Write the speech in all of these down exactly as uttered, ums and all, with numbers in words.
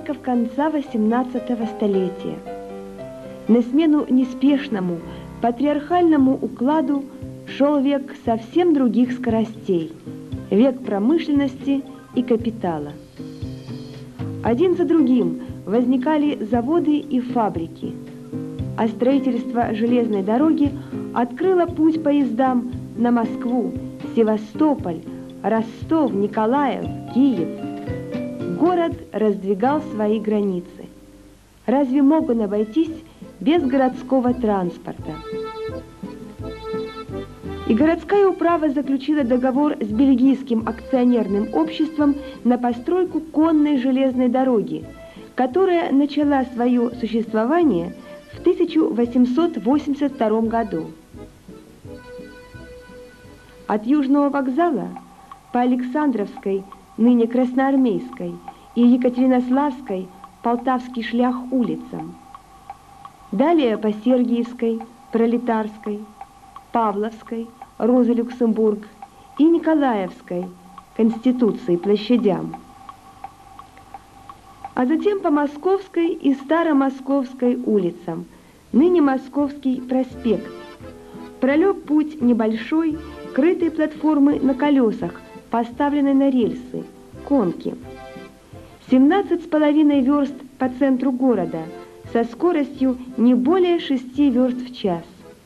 Харьков конца восемнадцатого столетия. На смену неспешному, патриархальному укладу шел век совсем других скоростей, век промышленности и капитала. Один за другим возникали заводы и фабрики, а строительство железной дороги открыло путь поездам на Москву, Севастополь, Ростов, Николаев, Киев. Город раздвигал свои границы. Разве мог он обойтись без городского транспорта? И городская управа заключила договор с бельгийским акционерным обществом на постройку конной железной дороги, которая начала свое существование в тысяча восемьсот восемьдесят втором году. От Южного вокзала по Александровской, ныне Красноармейской, и Екатеринославской, Полтавский шлях улицам. Далее по Сергиевской, Пролетарской, Павловской, Роза Люксембург и Николаевской, Конституции, площадям. А затем по Московской и Старомосковской улицам, ныне Московский проспект. Пролег путь небольшой, крытой платформы на колесах, поставленной на рельсы, конки. семнадцать с половиной верст по центру города, со скоростью не более шести верст в час.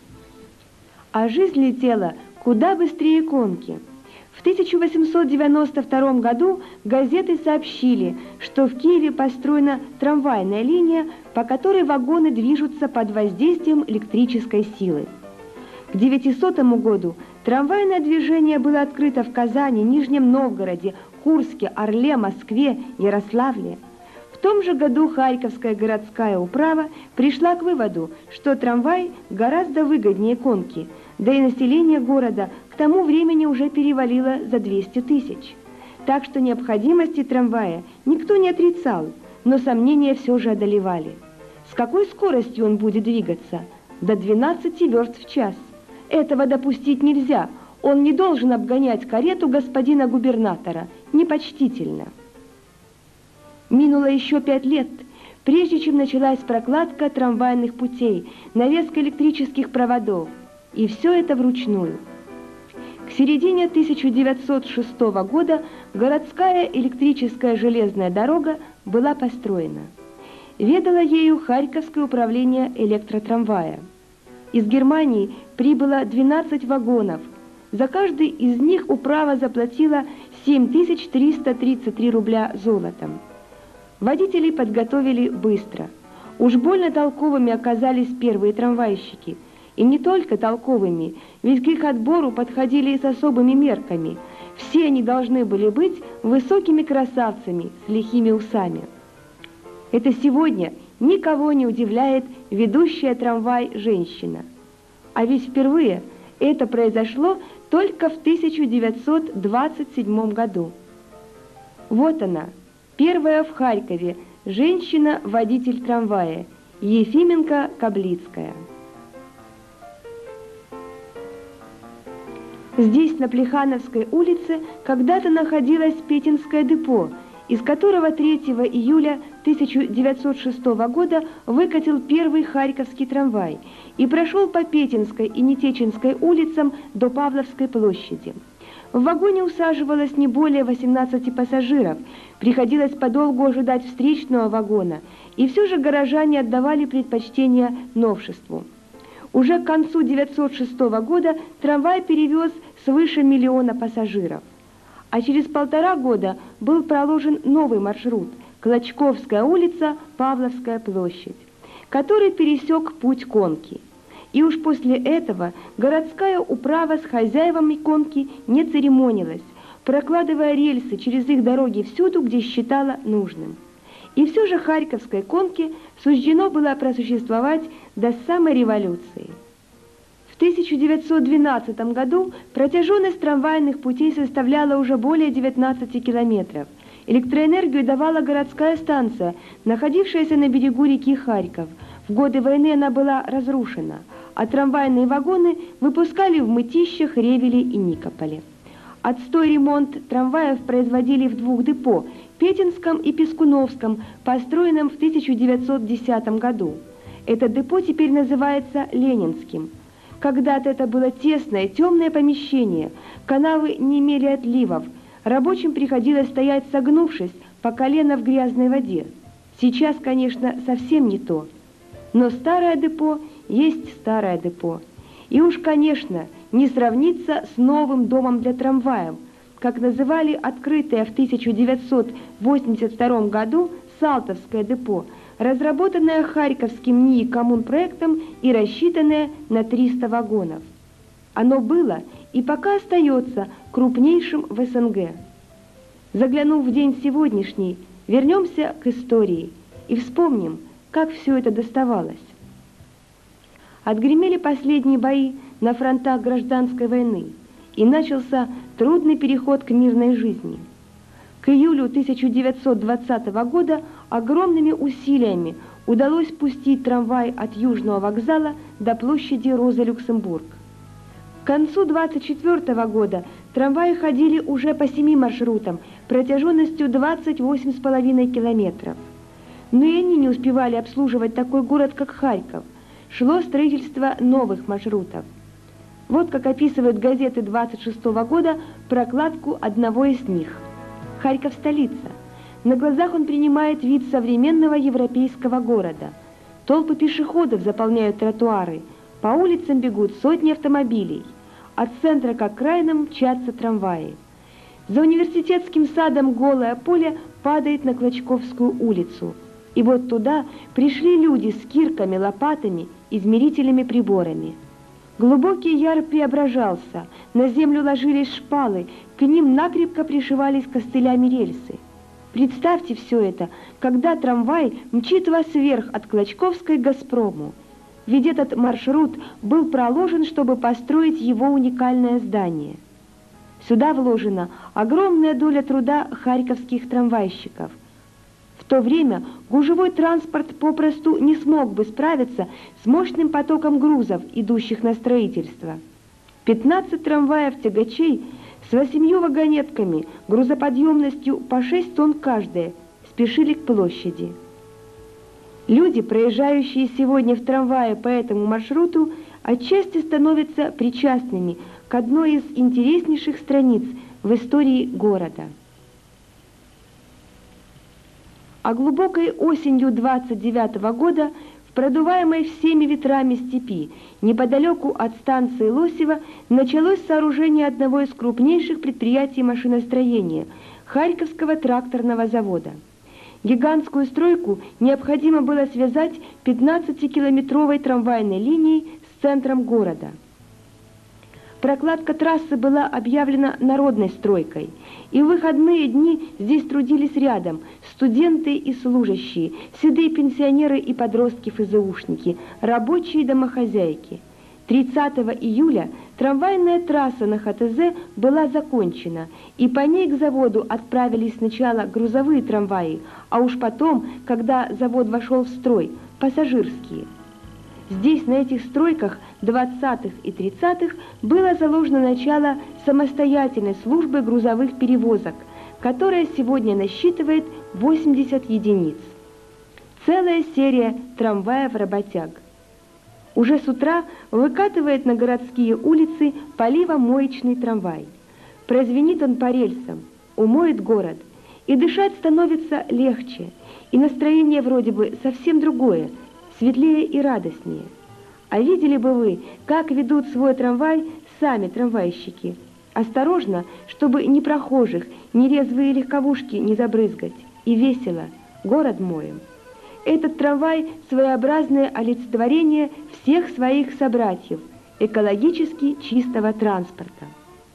А жизнь летела куда быстрее конки. В тысяча восемьсот девяносто втором году газеты сообщили, что в Киеве построена трамвайная линия, по которой вагоны движутся под воздействием электрической силы. К девятисотому году трамвайное движение было открыто в Казани, Нижнем Новгороде, Курске, Орле, Москве, Ярославле. В том же году Харьковская городская управа пришла к выводу, что трамвай гораздо выгоднее конки, да и население города к тому времени уже перевалило за двести тысяч. Так что необходимости трамвая никто не отрицал, но сомнения все же одолевали. С какой скоростью он будет двигаться? До двенадцати верст в час. Этого допустить нельзя. Он не должен обгонять карету господина губернатора. Непочтительно. Минуло еще пять лет, прежде чем началась прокладка трамвайных путей, навеска электрических проводов. И все это вручную. К середине тысяча девятьсот шестого года городская электрическая железная дорога была построена. Ведало ею Харьковское управление электротрамвая. Из Германии прибыло двенадцать вагонов. За каждый из них управа заплатила семь тысяч триста тридцать три рубля золотом. Водителей подготовили быстро. Уж больно толковыми оказались первые трамвайщики. И не только толковыми, ведь к их отбору подходили с особыми мерками. Все они должны были быть высокими красавцами с лихими усами. Это сегодня никого не удивляет ведущая трамвай женщина. А ведь впервые это произошло только в тысяча девятьсот двадцать седьмом году. Вот она, первая в Харькове женщина-водитель трамвая, Ефименко-Каблицкая. Здесь, на Плехановской улице, когда-то находилось Петинское депо, из которого третьего июля тысяча девятьсот шестого года выкатил первый харьковский трамвай и прошел по Петинской и Нетеченской улицам до Павловской площади. В вагоне усаживалось не более восемнадцати пассажиров, приходилось подолгу ожидать встречного вагона, и все же горожане отдавали предпочтение новшеству. Уже к концу девятьсот шестого года трамвай перевез свыше миллиона пассажиров. А через полтора года был проложен новый маршрут – Клочковская улица, Павловская площадь, который пересек путь конки. И уж после этого городская управа с хозяевами конки не церемонилась, прокладывая рельсы через их дороги всюду, где считала нужным. И все же Харьковской конке суждено было просуществовать до самой революции. В тысяча девятьсот двенадцатом году протяженность трамвайных путей составляла уже более девятнадцати километров. Электроэнергию давала городская станция, находившаяся на берегу реки Харьков. В годы войны она была разрушена, а трамвайные вагоны выпускали в Мытищах, Ревеле и Никополе. Отстой ремонт трамваев производили в двух депо – Петинском и Пескуновском, построенном в тысяча девятьсот десятом году. Это депо теперь называется Ленинским. Когда-то это было тесное, темное помещение, канавы не имели отливов, рабочим приходилось стоять согнувшись по колено в грязной воде. Сейчас, конечно, совсем не то. Но старое депо есть старое депо. И уж, конечно, не сравнится с новым домом для трамваев, как называли открытое в тысяча девятьсот восемьдесят втором году Салтовское депо, разработанное Харьковским НИИ коммунпроектом и рассчитанное на триста вагонов. Оно было и пока остается крупнейшим в СНГ. Заглянув в день сегодняшний, вернемся к истории и вспомним, как все это доставалось. Отгремели последние бои на фронтах гражданской войны, и начался трудный переход к мирной жизни. К июлю тысяча девятьсот двадцатого года огромными усилиями удалось пустить трамвай от Южного вокзала до площади Роза-Люксембург. К концу двадцать четвёртого года трамваи ходили уже по семи маршрутам протяженностью двадцать восемь с половиной километров. Но и они не успевали обслуживать такой город, как Харьков. Шло строительство новых маршрутов. Вот как описывают газеты двадцать шестого года прокладку одного из них. Харьков – столица. На глазах он принимает вид современного европейского города. Толпы пешеходов заполняют тротуары, по улицам бегут сотни автомобилей. От центра к окраинам мчатся трамваи. За университетским садом голое поле падает на Клочковскую улицу. И вот туда пришли люди с кирками, лопатами, измерительными приборами. Глубокий яр преображался, на землю ложились шпалы, к ним накрепко пришивались костылями рельсы. Представьте все это, когда трамвай мчит вас вверх от Клочковской к Газпрому. Ведь этот маршрут был проложен, чтобы построить его уникальное здание. Сюда вложена огромная доля труда харьковских трамвайщиков. В то время гужевой транспорт попросту не смог бы справиться с мощным потоком грузов, идущих на строительство. пятнадцать трамваев-тягачей с восемью вагонетками, грузоподъемностью по шесть тонн каждая, спешили к площади. Люди, проезжающие сегодня в трамвае по этому маршруту, отчасти становятся причастными к одной из интереснейших страниц в истории города. А глубокой осенью двадцать девятого года в продуваемой всеми ветрами степи, неподалеку от станции Лосево, началось сооружение одного из крупнейших предприятий машиностроения – Харьковского тракторного завода. Гигантскую стройку необходимо было связать пятнадцатикилометровой трамвайной линией с центром города. Прокладка трассы была объявлена народной стройкой, и в выходные дни здесь трудились рядом студенты и служащие, седые пенсионеры и подростки-фэзэушники, рабочие и домохозяйки. тридцатого июля трамвайная трасса на ХТЗ была закончена, и по ней к заводу отправились сначала грузовые трамваи, а уж потом, когда завод вошел в строй, пассажирские. Здесь, на этих стройках двадцатых и тридцатых, было заложено начало самостоятельной службы грузовых перевозок, которая сегодня насчитывает восемьдесят единиц. Целая серия трамваев-работяг. Уже с утра выкатывает на городские улицы поливомоечный трамвай. Прозвенит он по рельсам, умоет город, и дышать становится легче, и настроение вроде бы совсем другое, светлее и радостнее. А видели бы вы, как ведут свой трамвай сами трамвайщики? Осторожно, чтобы ни прохожих, ни резвые легковушки не забрызгать. И весело, город моем. Этот трамвай – своеобразное олицетворение всех своих собратьев, экологически чистого транспорта.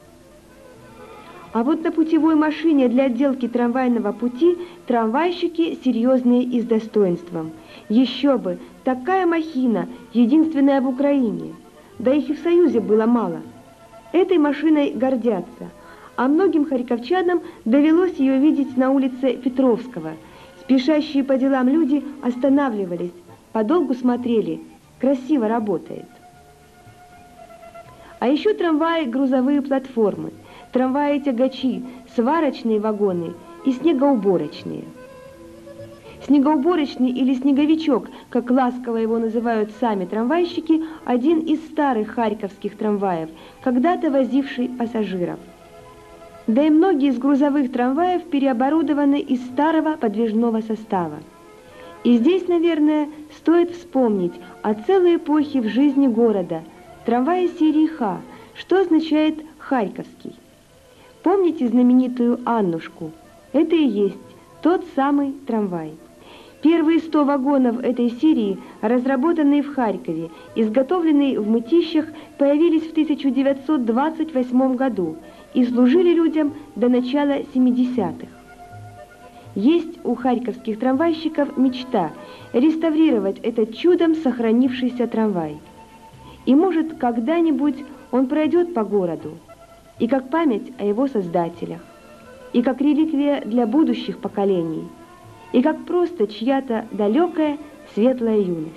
А вот на путевой машине для отделки трамвайного пути трамвайщики серьезные и с достоинством. Еще бы, такая махина, единственная в Украине. Да их и в Союзе было мало. Этой машиной гордятся, а многим харьковчанам довелось ее видеть на улице Петровского. Спешащие по делам люди останавливались, подолгу смотрели, красиво работает. А еще трамваи, грузовые платформы. трамваи-тягачи, сварочные вагоны и снегоуборочные. Снегоуборочный или снеговичок, как ласково его называют сами трамвайщики, один из старых харьковских трамваев, когда-то возивший пассажиров. Да и многие из грузовых трамваев переоборудованы из старого подвижного состава. И здесь, наверное, стоит вспомнить о целой эпохе в жизни города, трамвае серии «Х», что означает «Харьковский». Помните знаменитую «Аннушку»? Это и есть тот самый трамвай. Первые сто вагонов этой серии, разработанные в Харькове, изготовленные в Мытищах, появились в тысяча девятьсот двадцать восьмом году и служили людям до начала семидесятых. Есть у харьковских трамвайщиков мечта реставрировать этот чудом сохранившийся трамвай. И может, когда-нибудь он пройдет по городу, и как память о его создателях, и как реликвия для будущих поколений, и как просто чья-то далекая светлая юность.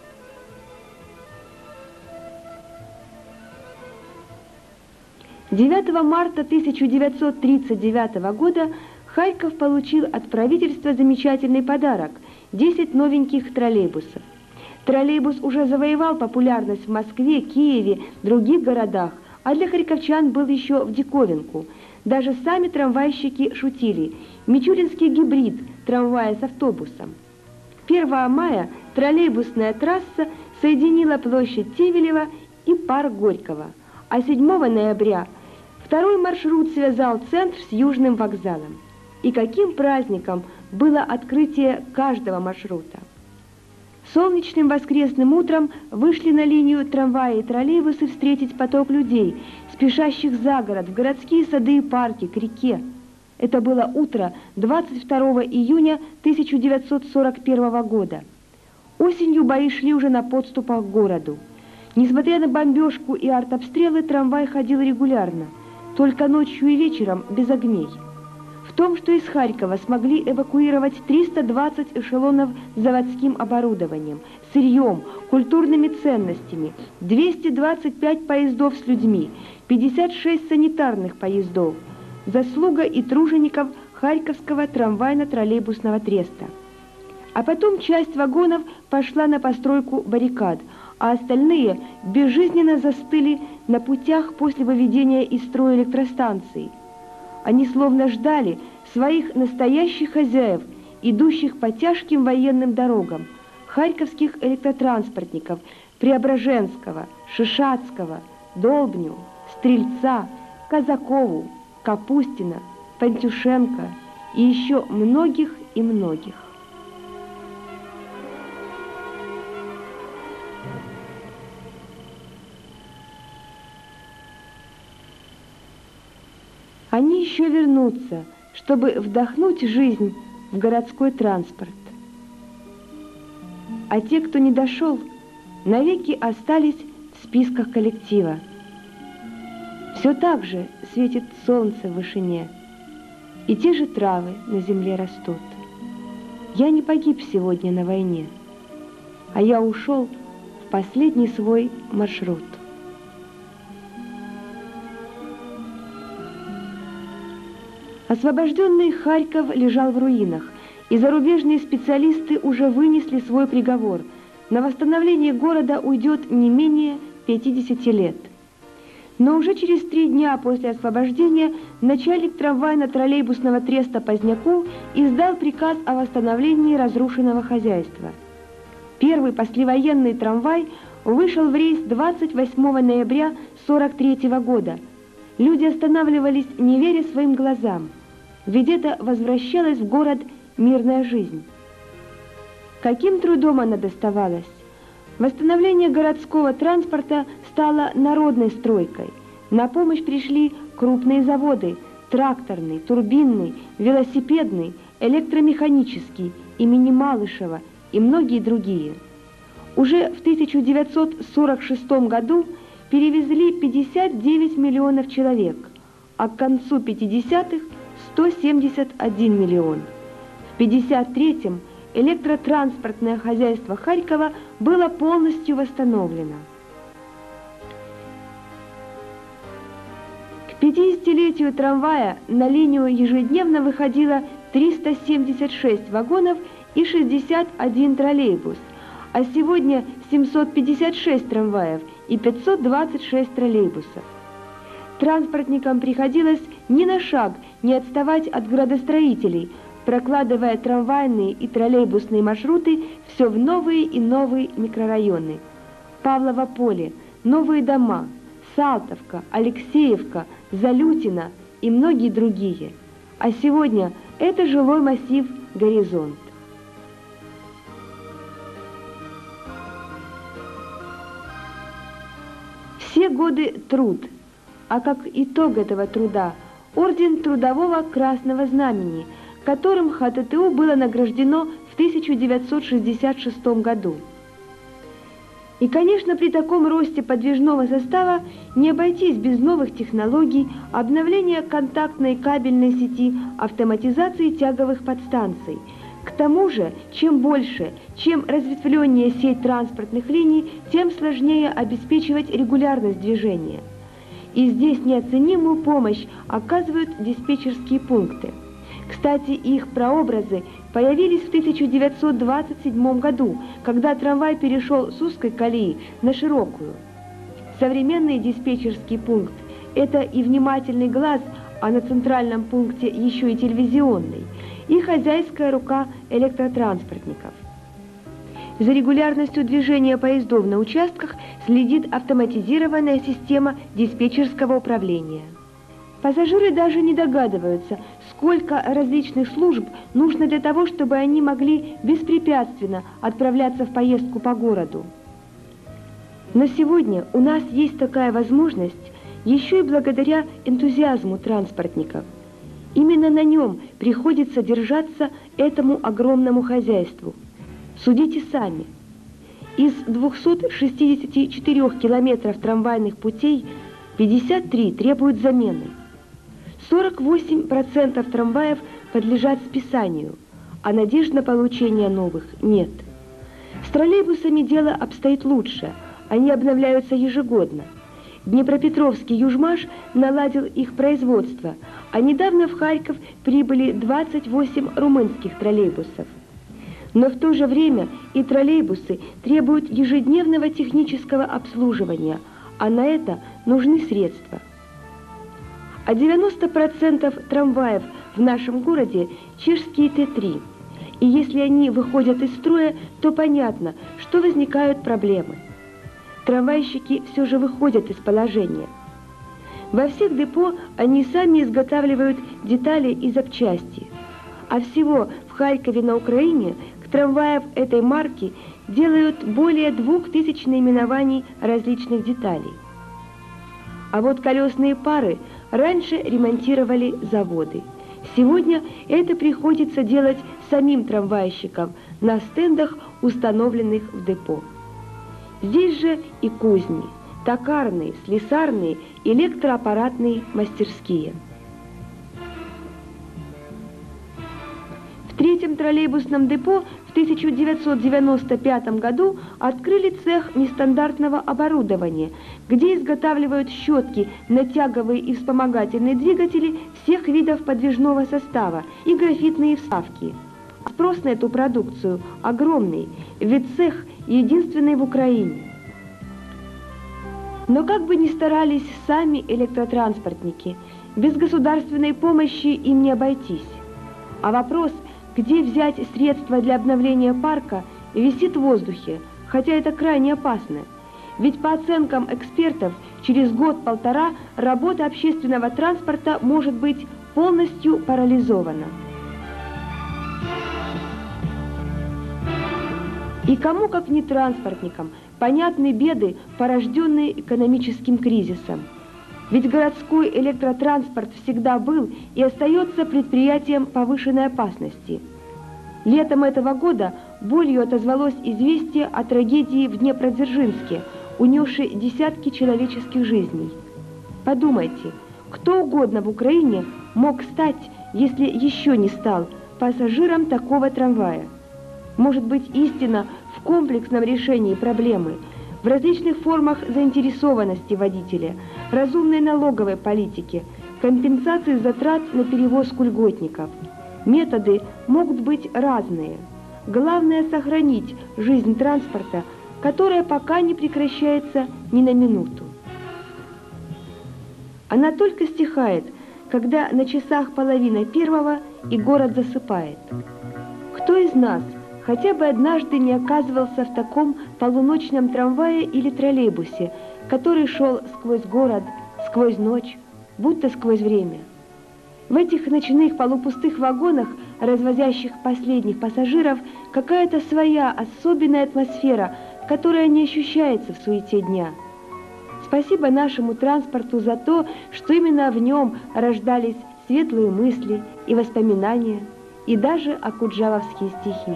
девятого марта тысяча девятьсот тридцать девятого года Харьков получил от правительства замечательный подарок – десять новеньких троллейбусов. Троллейбус уже завоевал популярность в Москве, Киеве, других городах, а для харьковчан был еще в диковинку. Даже сами трамвайщики шутили – мичуринский гибрид трамвая с автобусом. первого мая троллейбусная трасса соединила площадь Тивилева и парк Горького, а седьмого ноября второй маршрут связал центр с Южным вокзалом. И каким праздником было открытие каждого маршрута! Солнечным воскресным утром вышли на линию трамваи и троллейбусы встретить поток людей, спешащих за город, в городские сады и парки, к реке. Это было утро двадцать второго июня тысяча девятьсот сорок первого года. Осенью бои шли уже на подступах к городу. Несмотря на бомбежку и артобстрелы, трамвай ходил регулярно, только ночью и вечером без огней. В том, что из Харькова смогли эвакуировать триста двадцать эшелонов с заводским оборудованием, сырьем, культурными ценностями, двести двадцать пять поездов с людьми, пятьдесят шесть санитарных поездов, заслуга и тружеников Харьковского трамвайно-троллейбусного треста. А потом часть вагонов пошла на постройку баррикад, а остальные безжизненно застыли на путях после выведения из строя электростанций. Они словно ждали своих настоящих хозяев, идущих по тяжким военным дорогам, харьковских электротранспортников Преображенского, Шишацкого, Долбню, Стрельца, Казакову, Капустина, Пантюшенко и еще многих и многих. Они еще вернутся, чтобы вдохнуть жизнь в городской транспорт. А те, кто не дошел, навеки остались в списках коллектива. Все так же светит солнце в вышине, и те же травы на земле растут. Я не погиб сегодня на войне, а я ушел в последний свой маршрут. Освобожденный Харьков лежал в руинах, и зарубежные специалисты уже вынесли свой приговор. На восстановление города уйдет не менее пятидесяти лет. Но уже через три дня после освобождения начальник трамвайно-троллейбусного треста Поздняков издал приказ о восстановлении разрушенного хозяйства. Первый послевоенный трамвай вышел в рейс двадцать восьмого ноября сорок третьего года. Люди останавливались, не веря своим глазам, ведь это возвращалась в город мирная жизнь. Каким трудом она доставалась? Восстановление городского транспорта стало народной стройкой. На помощь пришли крупные заводы – тракторный, турбинный, велосипедный, электромеханический, имени Малышева и многие другие. Уже в тысяча девятьсот сорок шестом году перевезли пятьдесят девять миллионов человек, а к концу пятидесятых – сто семьдесят один миллион. В пятьдесят третьем электротранспортное хозяйство Харькова было полностью восстановлено. К пятидесятилетию трамвая на линию ежедневно выходило триста семьдесят шесть вагонов и шестьдесят один троллейбус, а сегодня семьсот пятьдесят шесть трамваев и пятьсот двадцать шесть троллейбусов. Транспортникам приходилось ни на шаг не отставать от градостроителей, прокладывая трамвайные и троллейбусные маршруты все в новые и новые микрорайоны. Павлово поле, Новые дома, Салтовка, Алексеевка, Залютино и многие другие. А сегодня это жилой массив «Горизонт». Все годы труд, а как итог этого труда орден Трудового Красного Знамени, которым ХТТУ было награждено в тысяча девятьсот шестьдесят шестом году. И, конечно, при таком росте подвижного состава не обойтись без новых технологий, обновления контактной кабельной сети, автоматизации тяговых подстанций. К тому же, чем больше, чем разветвленнее сеть транспортных линий, тем сложнее обеспечивать регулярность движения. И здесь неоценимую помощь оказывают диспетчерские пункты. Кстати, их прообразы появились в тысяча девятьсот двадцать седьмом году, когда трамвай перешел с узкой колеи на широкую. Современный диспетчерский пункт – это и внимательный глаз, а на центральном пункте еще и телевизионный, и хозяйская рука электротранспортников. За регулярностью движения поездов на участках следит автоматизированная система диспетчерского управления. Пассажиры даже не догадываются, сколько различных служб нужно для того, чтобы они могли беспрепятственно отправляться в поездку по городу. Но сегодня у нас есть такая возможность еще и благодаря энтузиазму транспортников. Именно на нем приходится держаться этому огромному хозяйству. Судите сами. Из двухсот шестидесяти четырёх километров трамвайных путей пятьдесят три требуют замены. сорок восемь процентов трамваев подлежат списанию, а надежд на получение новых нет. С троллейбусами дело обстоит лучше, они обновляются ежегодно. Днепропетровский Южмаш наладил их производство, а недавно в Харьков прибыли двадцать восемь румынских троллейбусов. Но в то же время и троллейбусы требуют ежедневного технического обслуживания, а на это нужны средства. А девяносто процентов трамваев в нашем городе чешские Т три. И если они выходят из строя, то понятно, что возникают проблемы. Трамвайщики все же выходят из положения. Во всех депо они сами изготавливают детали и запчасти. А всего в Харькове на Украине к трамваям этой марки делают более двух тысяч наименований различных деталей. А вот колесные пары раньше ремонтировали заводы. Сегодня это приходится делать самим трамвайщикам на стендах, установленных в депо. Здесь же и кузни, токарные, слесарные, электроаппаратные мастерские. В третьем троллейбусном депо в тысяча девятьсот девяносто пятом году открыли цех нестандартного оборудования, где изготавливают щетки на тяговые и вспомогательные двигатели всех видов подвижного состава и графитные вставки. Спрос на эту продукцию огромный, ведь цех единственный в Украине. Но как бы ни старались сами электротранспортники, без государственной помощи им не обойтись. А вопрос, где взять средства для обновления парка, висит в воздухе, хотя это крайне опасно. Ведь по оценкам экспертов, через год-полтора работа общественного транспорта может быть полностью парализована. И кому, как не транспортникам, понятны беды, порожденные экономическим кризисом. Ведь городской электротранспорт всегда был и остается предприятием повышенной опасности. Летом этого года болью отозвалось известие о трагедии в Днепродзержинске, унесшей десятки человеческих жизней. Подумайте, кто угодно в Украине мог стать, если еще не стал, пассажиром такого трамвая? Может быть, истина в комплексном решении проблемы, в различных формах заинтересованности водителя, разумной налоговой политики, компенсации затрат на перевозку льготников. Методы могут быть разные. Главное – сохранить жизнь транспорта, которая пока не прекращается ни на минуту. Она только стихает, когда на часах половина первого и город засыпает. Кто из нас хотя бы однажды не оказывался в таком полуночном трамвае или троллейбусе, который шел сквозь город, сквозь ночь, будто сквозь время? В этих ночных полупустых вагонах, развозящих последних пассажиров, какая-то своя особенная атмосфера, которая не ощущается в суете дня. Спасибо нашему транспорту за то, что именно в нем рождались светлые мысли и воспоминания, и даже окуджавовские стихи.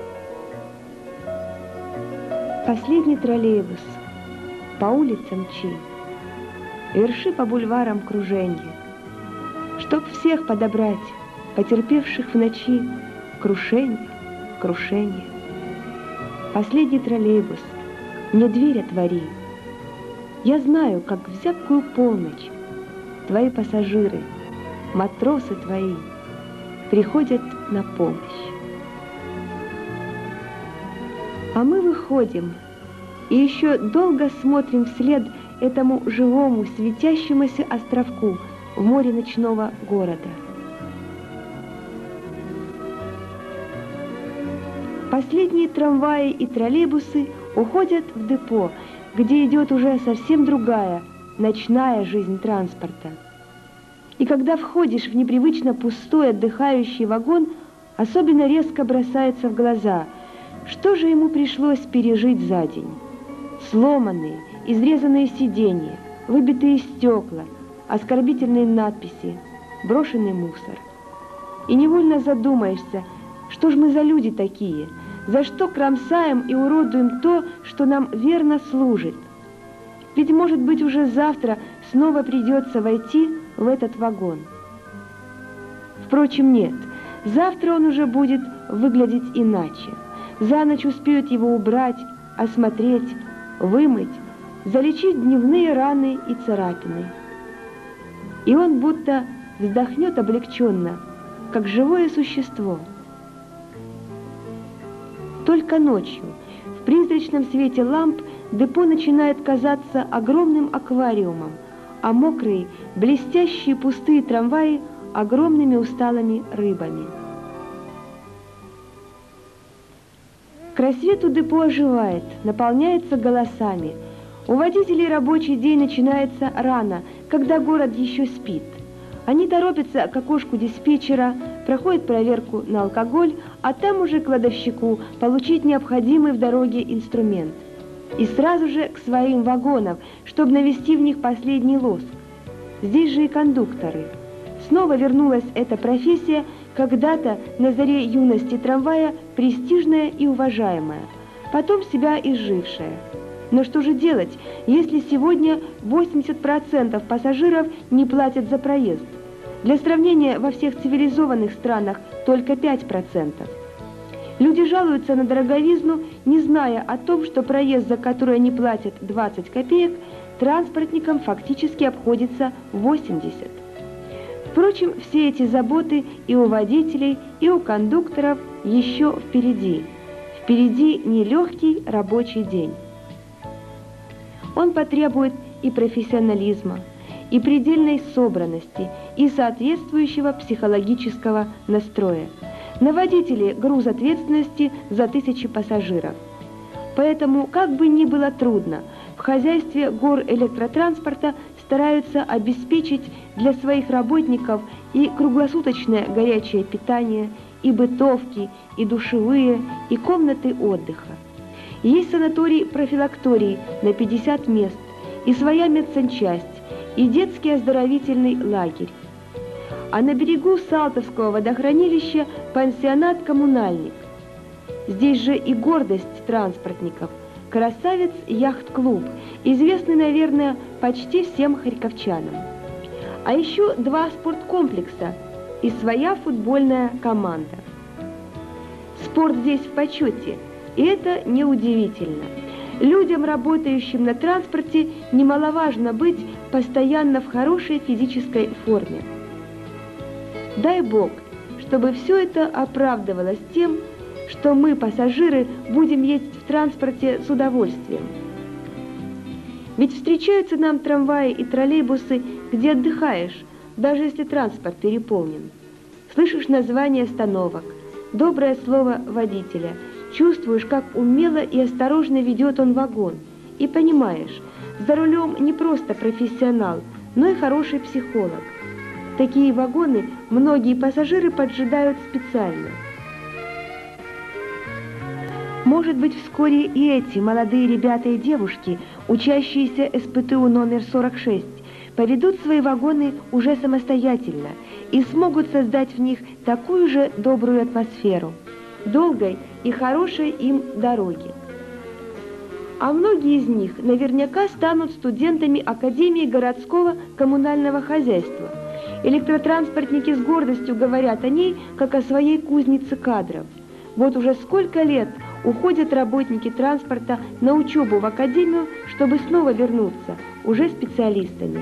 Последний троллейбус, по улицам мчи, верши по бульварам круженье, чтоб всех подобрать, потерпевших в ночи крушенье, крушенье. Последний троллейбус, мне дверь отвори. Я знаю, как в зябкую полночь твои пассажиры, матросы твои, приходят на помощь. А мы выходим и еще долго смотрим вслед этому живому, светящемуся островку в море ночного города. Последние трамваи и троллейбусы уходят в депо, где идет уже совсем другая, ночная жизнь транспорта. И когда входишь в непривычно пустой отдыхающий вагон, особенно резко бросается в глаза, что же ему пришлось пережить за день. Сломанные, изрезанные сиденья, выбитые стекла, оскорбительные надписи, брошенный мусор. И невольно задумаешься, что ж мы за люди такие, за что кромсаем и уродуем то, что нам верно служит. Ведь, может быть, уже завтра снова придется войти в этот вагон. Впрочем, нет, завтра он уже будет выглядеть иначе. За ночь успеют его убрать, осмотреть, вымыть, залечить дневные раны и царапины. И он будто вздохнет облегченно, как живое существо. Только ночью, в призрачном свете ламп, депо начинает казаться огромным аквариумом, а мокрые, блестящие пустые трамваи – огромными усталыми рыбами. К рассвету депо оживает, наполняется голосами. У водителей рабочий день начинается рано, когда город еще спит. Они торопятся к окошку диспетчера, проходят проверку на алкоголь, а там уже кладовщику получить необходимый в дороге инструмент. И сразу же к своим вагонам, чтобы навести в них последний лоск. Здесь же и кондукторы. Снова вернулась эта профессия, когда-то на заре юности трамвая престижная и уважаемая, потом себя изжившая. Но что же делать, если сегодня восемьдесят процентов пассажиров не платят за проезд? Для сравнения, во всех цивилизованных странах только пять процентов. Люди жалуются на дороговизну, не зная о том, что проезд, за который они платят двадцать копеек, транспортникам фактически обходится восемьдесят. Впрочем, все эти заботы и у водителей, и у кондукторов еще впереди. Впереди нелегкий рабочий день. Он потребует и профессионализма, и предельной собранности, и соответствующего психологического настроя. На водителе груз ответственности за тысячи пассажиров. Поэтому, как бы ни было трудно, в хозяйстве горэлектротранспорта стараются обеспечить для своих работников и круглосуточное горячее питание, и бытовки, и душевые, и комнаты отдыха. Есть санаторий-профилакторий на пятьдесят мест, и своя медсанчасть, и детский оздоровительный лагерь. А на берегу Салтовского водохранилища пансионат «Коммунальник». Здесь же и гордость транспортников – красавец-яхт-клуб, известный, наверное, почти всем харьковчанам. А еще два спорткомплекса и своя футбольная команда. Спорт здесь в почете, и это неудивительно. Людям, работающим на транспорте, немаловажно быть постоянно в хорошей физической форме. Дай Бог, чтобы все это оправдывалось тем, что мы, пассажиры, будем ездить в транспорте с удовольствием. Ведь встречаются нам трамваи и троллейбусы, где отдыхаешь, даже если транспорт переполнен. Слышишь название остановок, доброе слово водителя, чувствуешь, как умело и осторожно ведет он вагон, и понимаешь, за рулем не просто профессионал, но и хороший психолог. Такие вагоны многие пассажиры поджидают специально. Может быть, вскоре и эти молодые ребята и девушки, учащиеся эс пэ тэ у номер сорок шесть, поведут свои вагоны уже самостоятельно и смогут создать в них такую же добрую атмосферу, долгой и хорошей им дороги. А многие из них наверняка станут студентами Академии городского коммунального хозяйства. Электротранспортники с гордостью говорят о ней, как о своей кузнице кадров. Вот уже сколько лет уходят работники транспорта на учебу в академию, чтобы снова вернуться, уже специалистами.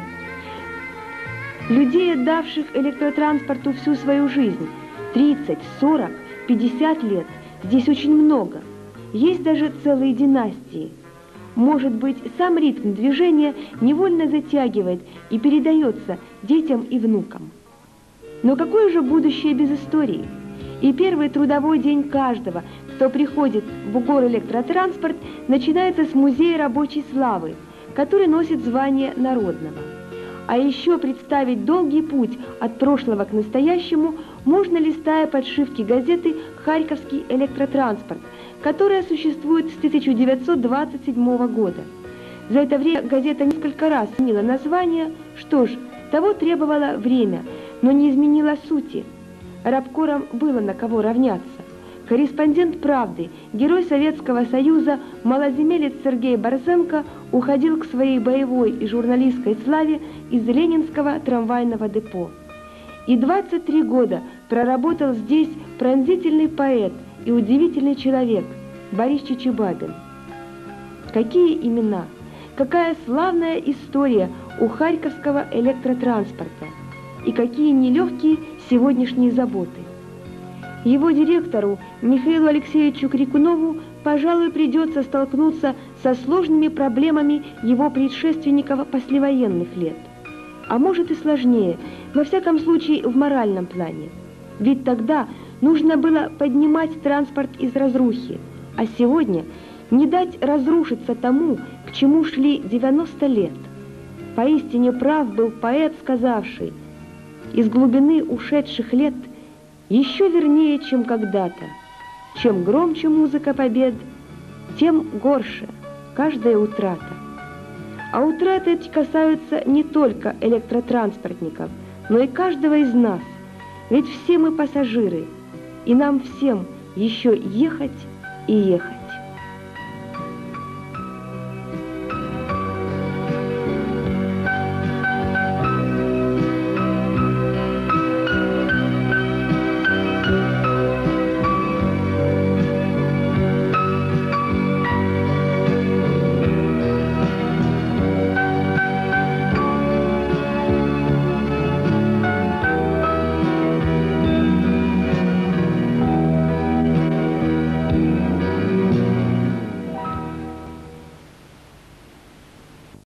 Людей, отдавших электротранспорту всю свою жизнь, тридцать, сорок, пятьдесят лет, здесь очень много. Есть даже целые династии. Может быть, сам ритм движения невольно затягивает и передается детям и внукам. Но какое же будущее без истории? И первый трудовой день каждого, кто приходит в Угорэлектротранспорт, начинается с музея рабочей славы, который носит звание народного. А еще представить долгий путь от прошлого к настоящему можно, листая подшивки газеты «Харьковский электротранспорт», которая существует с тысяча девятьсот двадцать седьмого года. За это время газета несколько раз сменила название, что ж, того требовало время, но не изменила сути. Рабкорам было на кого равняться. Корреспондент «Правды», герой Советского Союза, малоземелец Сергей Борзенко уходил к своей боевой и журналистской славе из Ленинского трамвайного депо. И двадцать три года проработал здесь пронзительный поэт и удивительный человек Борис Чичибабин. Какие имена, какая славная история у Харьковского электротранспорта, и какие нелегкие сегодняшние заботы. Его директору Михаилу Алексеевичу Крикунову, пожалуй, придется столкнуться со сложными проблемами его предшественников послевоенных лет. А может и сложнее, во всяком случае в моральном плане. Ведь тогда нужно было поднимать транспорт из разрухи, а сегодня не дать разрушиться тому, к чему шли девяносто лет. Поистине прав был поэт, сказавший: «Из глубины ушедших лет еще вернее, чем когда-то. Чем громче музыка побед, тем горше каждая утрата». А утраты эти касаются не только электротранспортников, но и каждого из нас. Ведь все мы пассажиры, и нам всем еще ехать и ехать.